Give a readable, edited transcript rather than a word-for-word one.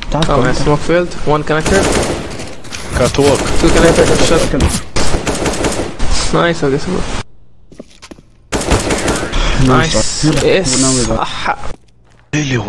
Oh, nice. Smoke field. One connector. Catwalk. Two connectors. Shot. Nice. Okay, super. Nice. Yes. Really